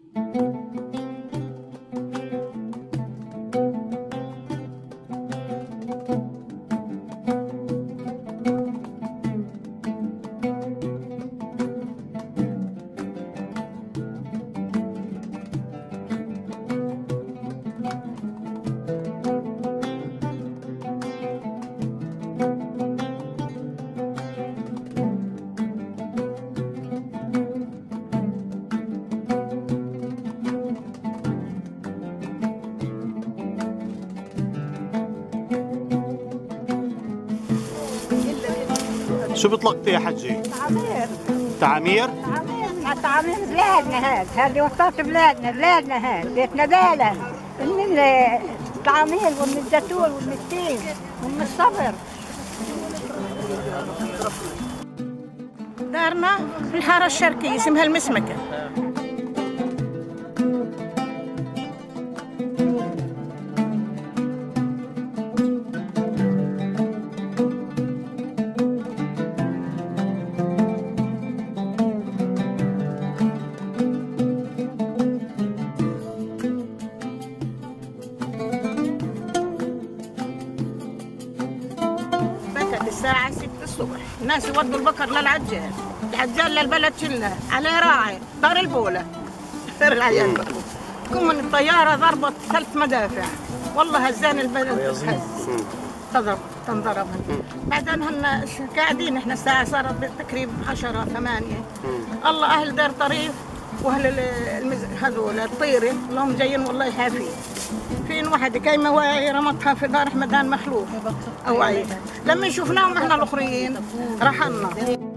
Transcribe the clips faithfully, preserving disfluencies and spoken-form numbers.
شو بطلقتي يا حجي؟ تعمير. تعمير؟ تعمير تعمير بلادنا هاد، هذه وسط بلادنا، بلادنا هاد، بيتنا بالا من التعمير ومن الزيتون ومن التين ومن الصبر. دارنا في الحارة الشرقية اسمها المسمكة. الساعة ستة الصبح الناس يودوا البقر للعجال، العجال للبلد كلها عليه راعي دار البولة العيال تكون من الطيارة ضربت ثلاث مدافع والله هزان البلد تضرب تنضرب. بعدين هن قاعدين احنا الساعة صارت تقريبا عشرة ثمانية. الله أهل دار طريف وأهل المز... هذول الطيرة اللهم جايين والله يحافين. فين واحد كايمة واعي رمتها في دار حمدان مخلوف أو عيد. لما شفناهم احنا الأخرين رحلنا.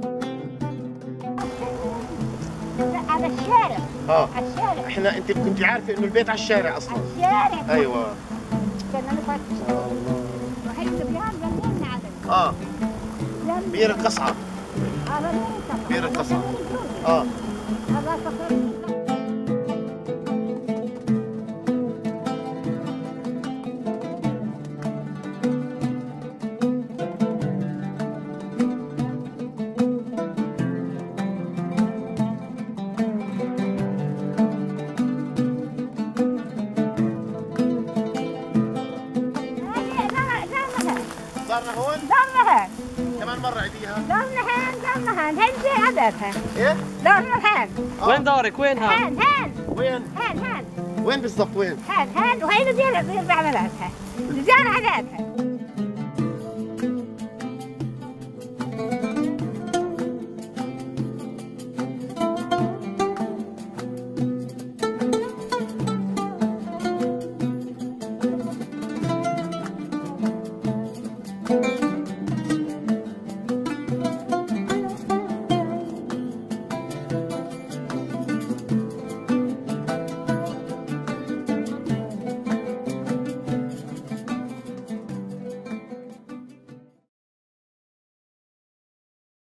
على الشارع. اه الشارع. احنا انت كنت عارفة إنه البيت على الشارع أصلا. على الشارع. أيوه. كنا نفكر. وهي الصبيان زميلنا على. اه. بير القصعة. بير القصعة. اه. هذا سفر. دارنا هون؟ دارنا هون. كمان مرة عيديها؟ دارنا هون دارنا هون، هنزي عددها. ايه؟ دارنا هون. وين دارك؟ وين ها؟ هون هون. وين؟ هون هون. وين بالضبط وين؟ هون هون وهي اللي دير دير بعملاتها. دير عددها.